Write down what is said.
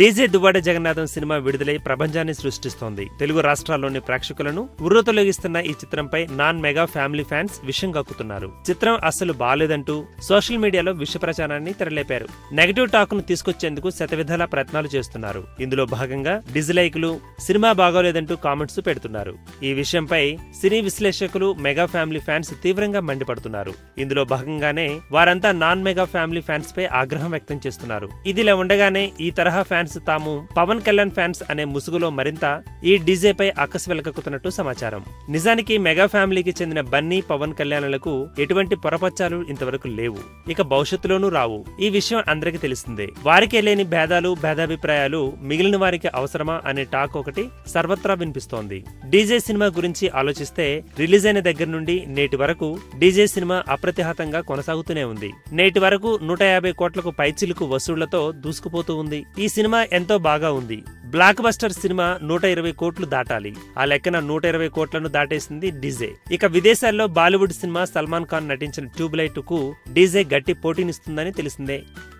DJ Duvvada Jagannatham cinema విడుదలై ప్రపంచాన్ని సృష్టిస్తోంది. తెలుగు రాష్ట్రాల్లోని ప్రేక్షకులను ఉర్రూతలొగిస్తున్న ఈ చిత్రంపై నాన్ మెగా ఫ్యామిలీ ఫ్యాన్స్ విషం కక్కుతున్నారు. చిత్రం అస్సలు బాలేదంటూ సోషల్ మీడియాలో విష ప్రచారాన్ని తెరలేపారు. నెగటివ్ టాక్ ను తీసుకొచ్చేందుకు శతవిధాల ప్రయత్నాలు చేస్తున్నారు. ఇందులో భాగంగా డిజ్లైక్లు, సినిమా బాగోలేదంటూ కామెంట్స్ పెడుతున్నారు. ఈ విషయంపై సినీ విశ్లేషకులు, మెగా ఫ్యామిలీ ఫ్యాన్స్ తీవ్రంగా మండిపడుతున్నారు. ఇందులో భాగంగానే వారంతా నాన్ మెగా ఫ్యామిలీ ఫ్యాన్స్ పై ఆగ్రహం వ్యక్తం చేస్తున్నారు. ఇదిలా ఉండగానే ఈ తరహా ఫ్యాన్స్ తాము పవన్ కళ్యాణ్ ఫ్యాన్స్ అనే ముసుగులో మరింత ఈ డీజేపై అక్కసు వెలకక్కుతున్నట్టు సమాచారం. నిజానికి మెగా ఫ్యామిలీకి చెందిన బన్నీ, పవన్ కళ్యాణ్లకు ఎటువంటి పొరపచ్చాలు ఇంతవరకు లేవు, ఇక భవిష్యత్తులోనూ రావు. ఈ విషయం అందరికీ తెలిసిందే. వారికే లేని భేదాలు, భేదాభిప్రాయాలు మిగిలిన వారికి అవసరమా అనే టాక్ ఒకటి సర్వత్రా వినిపిస్తోంది. డీజే సినిమా గురించి ఆలోచిస్తే రిలీజ్ అయిన దగ్గర నుండి నేటి వరకు డీజే సినిమా అప్రతిహతంగా కొనసాగుతూనే ఉంది. నేటి వరకు 150 కోట్లకు పైచిలుకు వసూళ్లతో దూసుకుపోతూ ఉంది. ఈ సినిమా ఎంతో బాగా ఉంది. బ్లాక్ బస్టర్ సినిమా 120 కోట్లు దాటాలి. ఆ లెక్కన 120 కోట్లను దాటేసింది డీజే. ఇక విదేశాల్లో బాలీవుడ్ సినిమా సల్మాన్ ఖాన్ నటించిన ట్యూబ్లైట్ కు డీజే గట్టి పోటీనిస్తుందని తెలిసిందే.